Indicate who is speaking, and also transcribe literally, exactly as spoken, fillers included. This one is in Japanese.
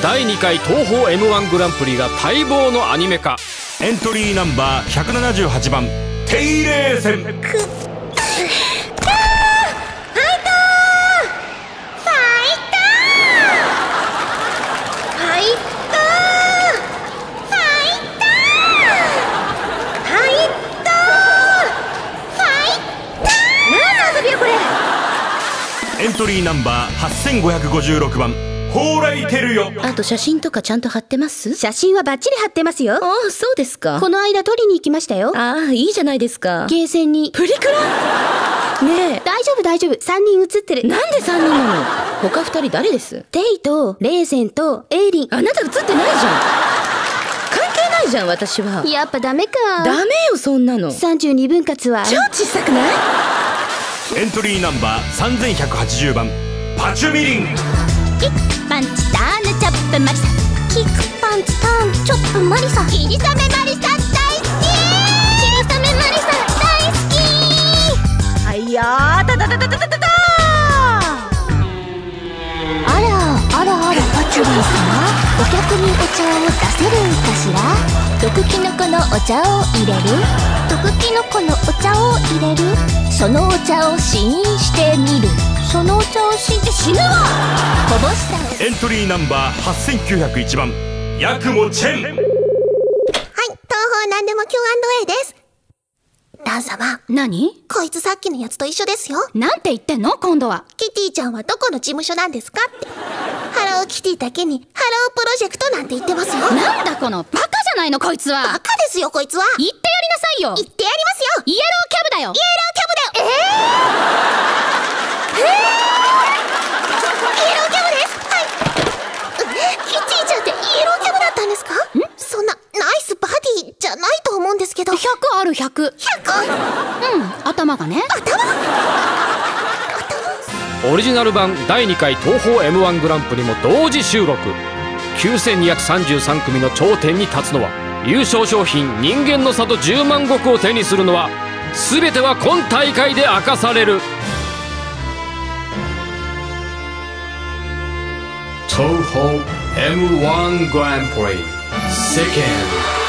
Speaker 1: だいにかい東宝 エムワン グランプリが待望のアニメ化。
Speaker 2: エントリーナンバーひゃくななじゅうはちばん定例戦。エントリーナンバーはっせんごひゃくごじゅうろくばん蓬莱てるよ。
Speaker 3: あと写真とかちゃんと貼ってます？
Speaker 4: 写真はバッチリ貼ってますよ。
Speaker 3: ああ、そうですか。
Speaker 4: この間撮りに行きましたよ。
Speaker 3: ああ、いいじゃないですか。
Speaker 4: ゲーセンに。
Speaker 3: プリクラねえ。
Speaker 4: 大丈夫大丈夫、さんにん写ってる。
Speaker 3: なんでさんにんなの？他ふたり誰です？
Speaker 4: テイとレーゼンとエイリン。
Speaker 3: あなた写ってないじゃん。関係ないじゃん、私は。
Speaker 4: やっぱダメか。
Speaker 3: ダメよ、そんなの。
Speaker 4: さんじゅうにぶん割は
Speaker 3: 超小さくない？
Speaker 2: エントリーナンバーさんぜんひゃくはちじゅうばんパチュミリン。
Speaker 5: キックパンチターンチョップマリサ、キックパンチターンチョップマリサ、キリサメマリサ大好き、キリサメマリサ大好き。
Speaker 6: はいやー、たたたたたたたた。
Speaker 5: あらあらあら、パチュリー様、お客にお茶を出せるかしら。毒キノコのお茶を入れる、毒キノコのお茶を入れる、そのお茶を試飲してみる、そのお茶を試飲して死ぬわ。こぼした
Speaker 2: エントリーナンバーはっせんきゅうひゃくいちばんヤクモチェン。
Speaker 7: はい、東宝なんでも キューアンドエー です。ラン様。
Speaker 4: 何？
Speaker 7: こいつさっきのやつと一緒ですよ。
Speaker 4: なんて言ってんの今度は。
Speaker 7: キティちゃんはどこの事務所なんですかって。ハローキティだけにハロープロジェクトなんて言ってますよ。
Speaker 4: なんだこのバカじゃないのこいつは。
Speaker 7: バカですよこいつは。
Speaker 4: 言ってやりなさいよ。
Speaker 7: 言ってやりますよ。
Speaker 4: イエローキャブだよ。
Speaker 7: イエローキャブだよ。えー、えー、イエローキャブです。はい。キティちゃんってイエローキャブだったんですか？ん？そんなナイスバディじゃないと思うんですけど。
Speaker 4: ひゃくあるひゃく。
Speaker 7: ひゃく？
Speaker 4: うん、頭がね。
Speaker 7: 頭？
Speaker 1: オリジナル版だいにかい東宝 エムワン グランプリも同時収録。きゅうせんにひゃくさんじゅうさんくみの頂点に立つのは、優勝賞品人間の里じゅうまん石を手にするのは、全ては今大会で明かされる。東宝 エムワン グランプリセカンド